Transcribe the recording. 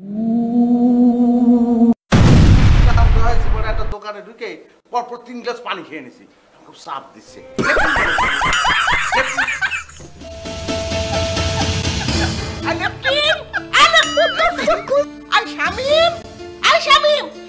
জীবনে একটা দোকানে ঢুকে পরপর 3 গ্লাস পানি খেয়ে নিছি, খুব চাপ দিচ্ছে। শামিম,